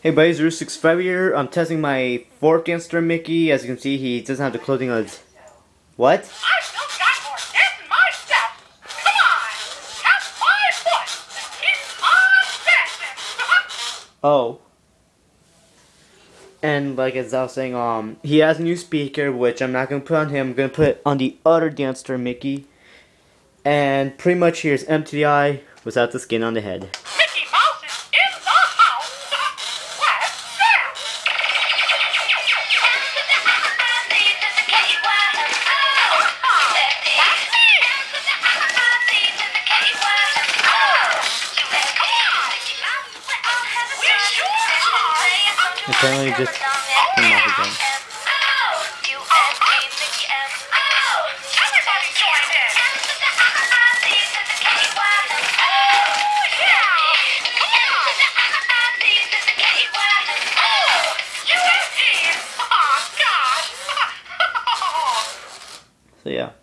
Hey buddies, Roo65 here. I'm testing my fourth gangster Mickey. As you can see, he doesn't have the clothing on his... What? I still got more dip in my step. Come on, tap my foot and keep on dancing. Oh. And like as I was saying, he has a new speaker, which I'm not going to put on him. I'm going to put on the other gangster Mickey. And pretty much here's MTI without the skin on the head. Mickey Mouse is in the house. Let's dance. Apparently just came off again. Everybody join in. So yeah.